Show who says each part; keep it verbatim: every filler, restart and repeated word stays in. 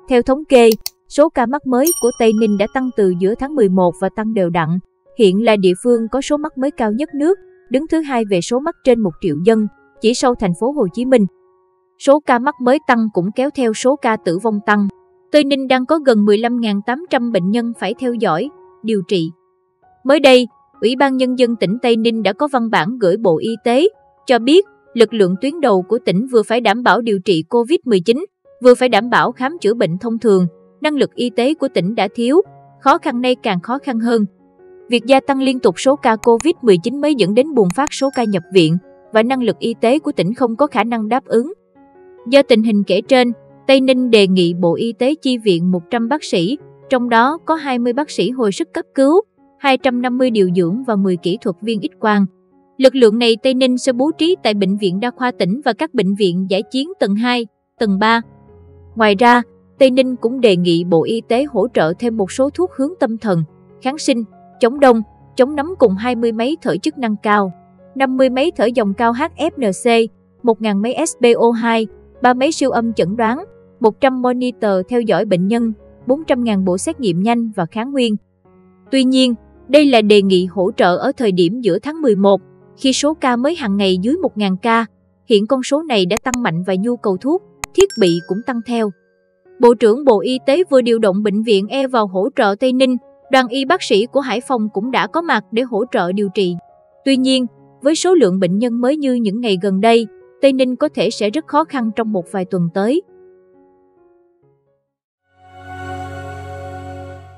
Speaker 1: Theo thống kê, số ca mắc mới của Tây Ninh đã tăng từ giữa tháng mười một và tăng đều đặn. Hiện là địa phương có số mắc mới cao nhất nước, đứng thứ hai về số mắc trên một triệu dân, chỉ sau thành phố Hồ Chí Minh. Số ca mắc mới tăng cũng kéo theo số ca tử vong tăng. Tây Ninh đang có gần mười lăm nghìn tám trăm bệnh nhân phải theo dõi, điều trị. Mới đây, Ủy ban Nhân dân tỉnh Tây Ninh đã có văn bản gửi Bộ Y tế, cho biết lực lượng tuyến đầu của tỉnh vừa phải đảm bảo điều trị Covid mười chín, vừa phải đảm bảo khám chữa bệnh thông thường. Năng lực y tế của tỉnh đã thiếu, khó khăn nay càng khó khăn hơn. Việc gia tăng liên tục số ca Covid mười chín mới dẫn đến bùng phát số ca nhập viện và năng lực y tế của tỉnh không có khả năng đáp ứng. Do tình hình kể trên, Tây Ninh đề nghị Bộ Y tế chi viện một trăm bác sĩ, trong đó có hai mươi bác sĩ hồi sức cấp cứu, hai trăm năm mươi điều dưỡng và mười kỹ thuật viên X-quang. Lực lượng này Tây Ninh sẽ bố trí tại Bệnh viện Đa khoa tỉnh và các bệnh viện dã chiến tầng hai, tầng ba. Ngoài ra, Tây Ninh cũng đề nghị Bộ Y tế hỗ trợ thêm một số thuốc hướng tâm thần, kháng sinh, chống đông, chống nấm cùng hai mươi máy thở chức năng cao, năm mươi máy thở dòng cao H F N C, một nghìn máy S P O hai, ba máy siêu âm chẩn đoán, một trăm monitor theo dõi bệnh nhân, bốn trăm nghìn bộ xét nghiệm nhanh và kháng nguyên. Tuy nhiên, đây là đề nghị hỗ trợ ở thời điểm giữa tháng mười một, khi số ca mới hàng ngày dưới một nghìn ca. Hiện con số này đã tăng mạnh và nhu cầu thuốc, thiết bị cũng tăng theo. Bộ trưởng Bộ Y tế vừa điều động Bệnh viện E vào hỗ trợ Tây Ninh, đoàn y bác sĩ của Hải Phòng cũng đã có mặt để hỗ trợ điều trị. Tuy nhiên, với số lượng bệnh nhân mới như những ngày gần đây, Tây Ninh có thể sẽ rất khó khăn trong một vài tuần tới.